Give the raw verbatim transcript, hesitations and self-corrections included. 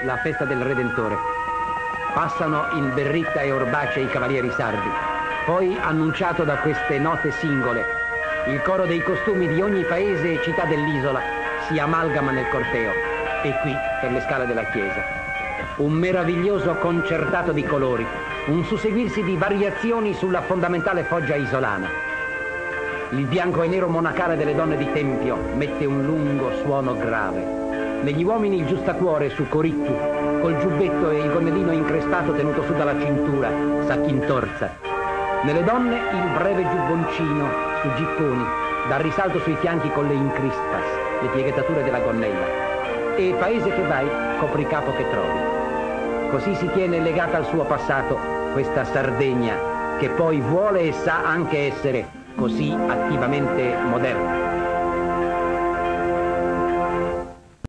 la festa del Redentore. Passano in berritta e orbace i cavalieri sardi. Poi, annunciato da queste note singole, il coro dei costumi di ogni paese e città dell'isola si amalgama nel corteo, e qui, per le scale della chiesa, un meraviglioso concertato di colori, un susseguirsi di variazioni sulla fondamentale foggia isolana. Il bianco e nero monacale delle donne di tempio mette un lungo suono grave. Negli uomini il giustacuore su coricchi, col giubbetto e il gonnellino increspato tenuto su dalla cintura, s'accintorza. Nelle donne il breve giubboncino su gipponi, dal risalto sui fianchi con le incrispas, le pieghettature della gonnella. E paese che vai, copricapo che trovi. Così si tiene legata al suo passato questa Sardegna, che poi vuole e sa anche essere così attivamente moderna.